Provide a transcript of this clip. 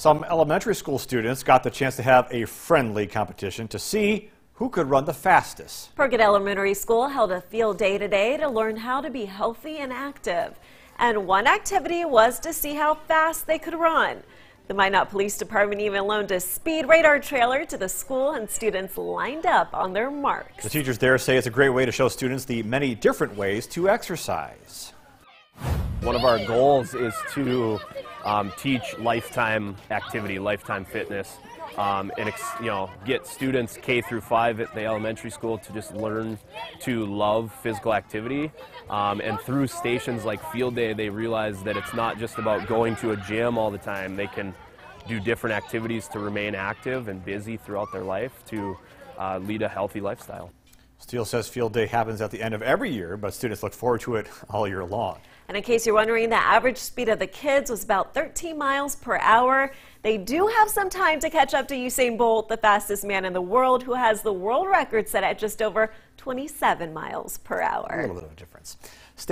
Some elementary school students got the chance to have a friendly competition to see who could run the fastest. Perkett Elementary School held a field day today to learn how to be healthy and active. And one activity was to see how fast they could run. The Minot Police Department even loaned a speed radar trailer to the school, and students lined up on their marks. The teachers there say it's a great way to show students the many different ways to exercise. One of our goals is to teach lifetime activity, lifetime fitness, and get students K through 5 at the elementary school to just learn to love physical activity. And through stations like Field Day, they realize that it's not just about going to a gym all the time. They can do different activities to remain active and busy throughout their life to lead a healthy lifestyle. Steele says Field Day happens at the end of every year, but students look forward to it all year long. And in case you're wondering, the average speed of the kids was about 13 miles per hour. They do have some time to catch up to Usain Bolt, the fastest man in the world, who has the world record set at just over 27 miles per hour. A little bit of a difference.